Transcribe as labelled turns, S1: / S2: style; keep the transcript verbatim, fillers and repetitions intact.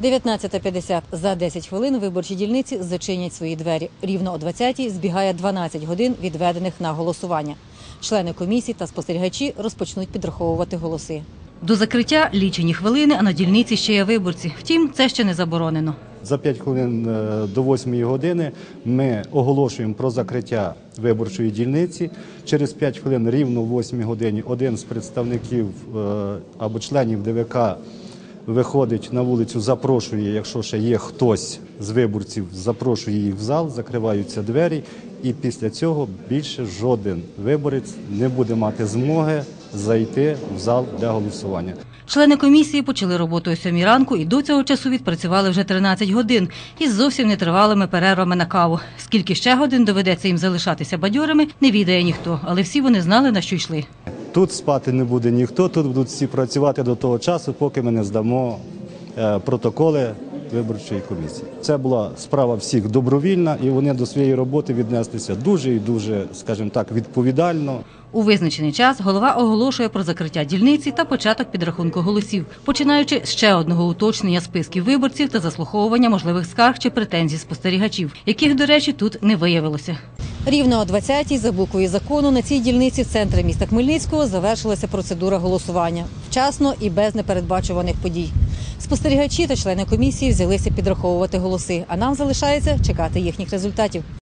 S1: дев'ятнадцята п'ятдесят. За десять хвилин виборчі дільниці зачинять свої двері. Рівно о двадцятій збігає дванадцять годин, відведених на голосування. Члени комісії та спостерігачі розпочнуть підраховувати голоси. До закриття лічені хвилини, а на дільниці ще є виборці. Втім, це ще не заборонено.
S2: За п'ять хвилин до восьмої години ми оголошуємо про закриття виборчої дільниці. Через п'ять хвилин рівно о восьмій годині один з представників або членів Д В К виходить на вулицю, запрошує, якщо ще є хтось з виборців, запрошує їх в зал, закриваються двері, і після цього більше жоден виборець не буде мати змоги зайти в зал для голосування.
S1: Члени комісії почали роботу о сьомій ранку і до цього часу відпрацювали вже тринадцять годин із зовсім нетривалими перервами на каву. Скільки ще годин доведеться їм залишатися бадьорими, не відає ніхто, але всі вони знали, на що йшли.
S2: Тут спати не буде ніхто, тут будуть всі працювати до того часу, поки ми не здамо протоколи виборчої комісії. Це була справа всіх добровільна, і вони до своєї роботи віднеслися дуже і дуже, скажімо так, відповідально.
S1: У визначений час голова оголошує про закриття дільниці та початок підрахунку голосів, починаючи з ще одного уточнення списків виборців та заслуховування можливих скарг чи претензій спостерігачів, яких, до речі, тут не виявилося. Рівно о двадцятій за буквою закону на цій дільниці в центрі міста Хмельницького завершилася процедура голосування. Вчасно і без непередбачуваних подій. Спостерігачі та члени комісії взялися підраховувати голоси, а нам залишається чекати їхніх результатів.